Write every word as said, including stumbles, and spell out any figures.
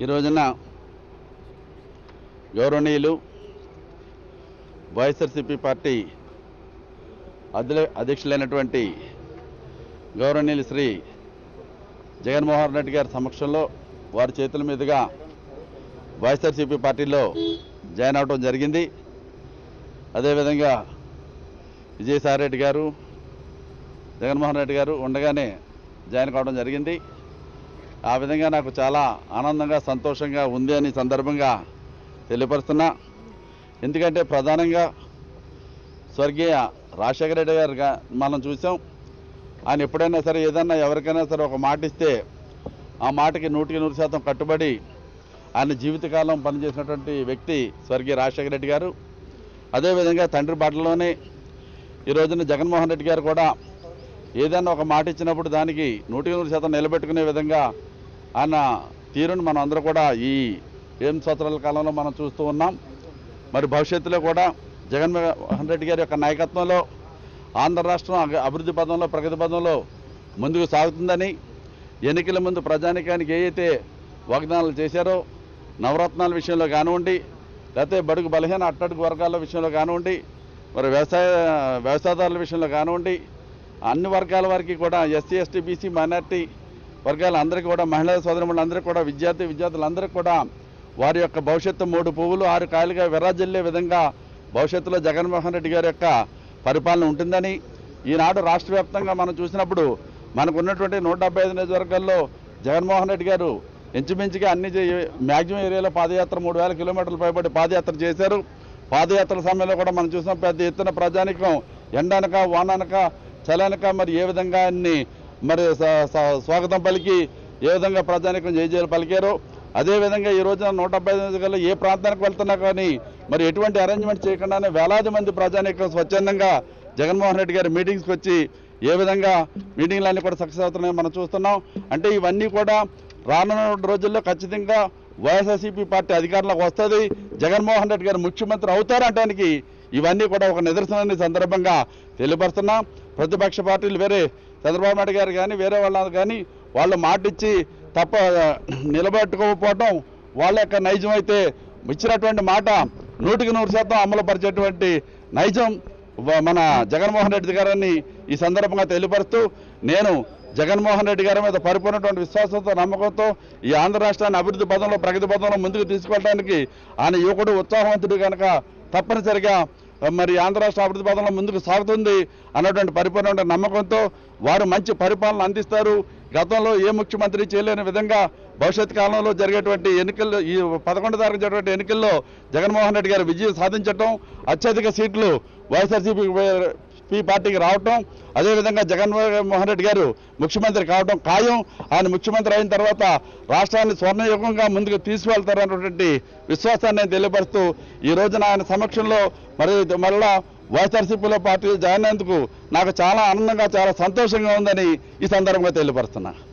ఈ రోజున గౌరవనీయులు వైఎస్ఆర్సీపీ పార్టీ అధ్యక్షులైనటువంటి గౌరవనీయులు శ్రీ జగన్మోహన్ రెడ్డి గారి సమక్షంలో వారి చేతుల మీదుగా వైఎస్ఆర్సీపీ పార్టీలో జాయిన్ అవడం జరిగింది. అదేవిధంగా విజయసాయి రెడ్డి గారు జగన్మోహన్ రెడ్డి గారు ఉండగానే జాయిన్ కావడం జరిగింది. ఆ విధంగా నాకు చాలా ఆనందంగా సంతోషంగా ఉంది అని సందర్భంగా తెలియపరుస్తున్నా. ఎందుకంటే ప్రధానంగా స్వర్గీయ రాజశేఖర రెడ్డి గారు మనం చూసాం. ఆయన ఎప్పుడైనా సరే ఏదన్నా ఎవరికైనా సరే ఒక మాట ఇస్తే ఆ మాటకి నూటికి నూరు శాతం కట్టుబడి ఆయన జీవితకాలం పనిచేసినటువంటి వ్యక్తి స్వర్గీయ రాజశేఖర రెడ్డి గారు. అదేవిధంగా తండ్రి బాటలోనే ఈ రోజున జగన్మోహన్ రెడ్డి గారు కూడా ఏదైనా ఒక మాట ఇచ్చినప్పుడు దానికి నూటికి నూరు శాతం నిలబెట్టుకునే విధంగా ఆయన తీరును మనం అందరూ కూడా ఈ ఎనిమిది సంవత్సరాల కాలంలో మనం చూస్తూ ఉన్నాం. మరి భవిష్యత్తులో కూడా జగన్మోహన్ రెడ్డి గారి యొక్క నాయకత్వంలో ఆంధ్ర రాష్ట్రం అభివృద్ధి పదంలో ప్రగతి పదంలో ముందుకు సాగుతుందని, ఎన్నికల ముందు ప్రజానికానికి ఏదైతే వాగ్దానాలు చేశారో నవరత్నాల విషయంలో కానివ్వండి, లేకపోతే బడుగు బలహీన అట్టడుగు వర్గాల విషయంలో కానివ్వండి, మరి వ్యవసాయ వ్యవసాయదారుల విషయంలో కానివ్వండి, అన్ని వర్గాల వారికి కూడా ఎస్సీ ఎస్టీ బీసీ మైనార్టీ వర్గాలందరికీ కూడా మహిళా సోదరులందరికీ కూడా విద్యార్థి విద్యార్థులందరికీ కూడా వారి యొక్క భవిష్యత్తు మూడు పువ్వులు ఆరు కాయలుగా విరాజిల్లే విధంగా భవిష్యత్తులో జగన్మోహన్ రెడ్డి గారి యొక్క పరిపాలన ఉంటుందని, ఈనాడు రాష్ట్ర వ్యాప్తంగా మనం చూసినప్పుడు మనకు ఉన్నటువంటి నూట డెబ్బై ఐదు నియోజకవర్గాల్లో జగన్మోహన్ రెడ్డి గారు ఇంచుమించుగా అన్ని మ్యాక్సిమం ఏరియాలో పాదయాత్ర మూడు వేల కిలోమీటర్లు పైబడి పాదయాత్ర చేశారు. పాదయాత్ర సమయంలో కూడా మనం చూసాం పెద్ద ఎత్తున ప్రజానికం ఎండనక వాననక చలనక మరి ఏ విధంగా అన్ని మరి స్వాగతం పలికి ఏ విధంగా ప్రజానికం జయజయలు పలికారో అదేవిధంగా ఈ రోజున నూట డెబ్బై ఐదు నియోజకవర్గాల్లో ఏ ప్రాంతానికి వెళ్తున్నా కానీ మరి ఎటువంటి అరేంజ్మెంట్ చేయకుండానే వేలాది మంది ప్రజానికం స్వచ్ఛందంగా జగన్మోహన్ రెడ్డి గారి మీటింగ్స్కి వచ్చి ఏ విధంగా మీటింగ్లన్నీ కూడా సక్సెస్ అవుతున్నాయో మనం చూస్తున్నాం. అంటే ఇవన్నీ కూడా రానున్న రోజుల్లో ఖచ్చితంగా వైఎస్ఆర్సీపీ పార్టీ అధికారంలోకి వస్తుంది, జగన్మోహన్ రెడ్డి గారు ముఖ్యమంత్రి అవుతారంటానికి ఇవన్నీ కూడా ఒక నిదర్శనాన్ని సందర్భంగా తెలియపరుస్తున్నాం. ప్రతిపక్ష పార్టీలు వేరే చంద్రబాబు నాయుడు గారు కానీ వేరే వాళ్ళు కానీ వాళ్ళు మాటిచ్చి తప్ప నిలబెట్టుకోకపోవటం వాళ్ళ యొక్క నైజం అయితే ఇచ్చినటువంటి మాట నూటికి నూరు శాతం అమలు పరిచేటువంటి నైజం మన జగన్మోహన్ రెడ్డి గారిని ఈ సందర్భంగా తెలియపరుస్తూ నేను జగన్మోహన్ రెడ్డి గారి మీద పరిపూర్ణటువంటి విశ్వాసంతో నమ్మకంతో ఈ ఆంధ్ర రాష్ట్రాన్ని అభివృద్ధి పదంలో ప్రగతి పదంలో ముందుకు తీసుకెళ్ళడానికి ఆయన యువకుడు ఉత్సాహవంతుడు కనుక తప్పనిసరిగా మరి ఆంధ్ర రాష్ట్ర అభివృద్ధి పదంలో ముందుకు సాగుతుంది అన్నటువంటి పరిపూర్ణ నమ్మకంతో వారు మంచి పరిపాలన అందిస్తారు. గతంలో ఏ ముఖ్యమంత్రి చేయలేని విధంగా భవిష్యత్ కాలంలో జరిగేటువంటి ఎన్నికల్లో ఈ పదకొండు తారీఖు జరిగేటువంటి ఎన్నికల్లో జగన్మోహన్ రెడ్డి గారు విజయం సాధించడం, అత్యధిక సీట్లు వైఎస్ఆర్సీపీ పార్టీకి రావటం, అదేవిధంగా జగన్మోహన్ రెడ్డి గారు ముఖ్యమంత్రి కావడం ఖాయం. ఆయన ముఖ్యమంత్రి అయిన తర్వాత రాష్ట్రాన్ని స్వర్ణయుగంగా ముందుకు తీసుకువెళ్తారన్నటువంటి విశ్వాసాన్ని నేను తెలియపరుస్తూ ఈ రోజున ఆయన సమక్షంలో మరి మళ్ళా వైఎస్ఆర్సీపీలో పార్టీ జాయిన్ అయినందుకు నాకు చాలా ఆనందంగా చాలా సంతోషంగా ఉందని ఈ సందర్భంగా తెలియపరుస్తున్నా.